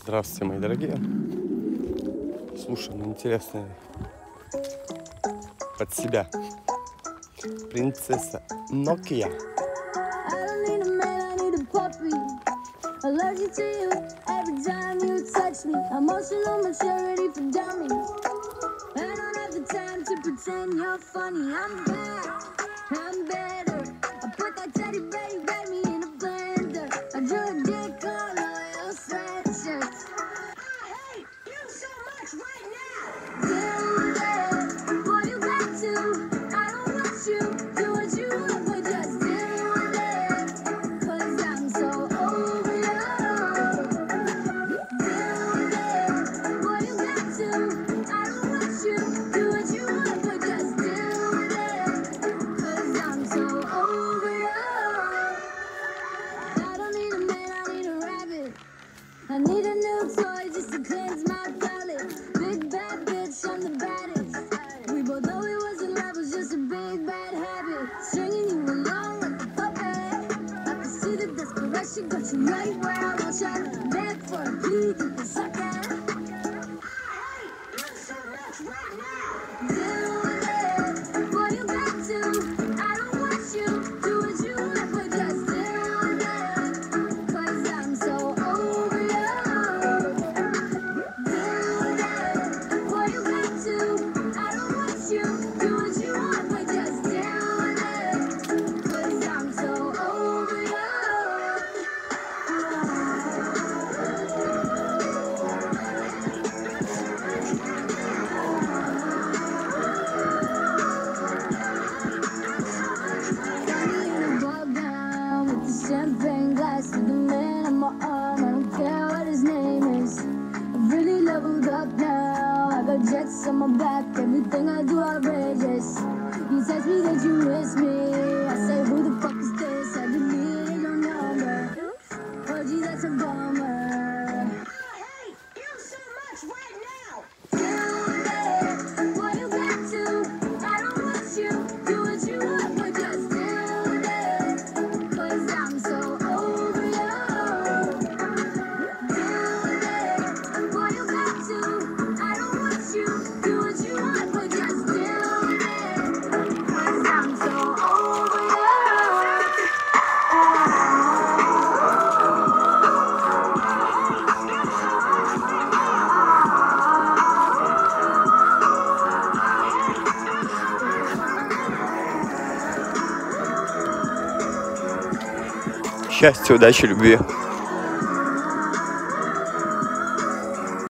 Здравствуйте, мои дорогие. Слушаем интересное под себя. Принцесса Nokia. Allergic to you every time you touch me. Emotional maturity for dummies. I don't have the time to pretend you're funny. I'm bad, I'm better. I put that teddy bear you gave me in a blender. I drew a dick all over your sweatshirts. I hate you so much right now. Do that, boy, you got to. I don't want you. Do what you want, but just do that. 'Cause I'm so over you. Do that, boy, you got to. I don't want you. Do what you want, but just do that. 'Cause I'm so over you. I don't need a man, I need a rabbit. I need a new toy just to cleanse my palate. Big bad bitch, I'm the baddest. We both know it wasn't love, it was just a big bad habit. Stringing you along like a puppet. I can see the desperation, got you right where I want you. Beg for a plea, you can suck it. I hate you so much right now. Do that, boy, you got to. I don't want you. Do what you want, but just do that. 'Cause I'm so over you. Do that, boy, you got to. I don't want you. Do what you want, but just do that. 'Cause I'm so over you. Standing in a ball gown with the champagne glass and the man on my arm. I don't care what his name is. I've really leveled up now. I got jets on my back. Everything I do outrageous. You text me that you miss me. I say, who the fuck is this? I deleted your number. Oh gee, that's a bummer. I hate you so much right now. Do that, boy, you got to. I don't want you. Do what you want, but just do that. 'Cause I'm so over you. Do that, boy, you got to. I don't want you. Do what you want, but just do that. 'Cause I'm so over you. Счастья, удачи, любви.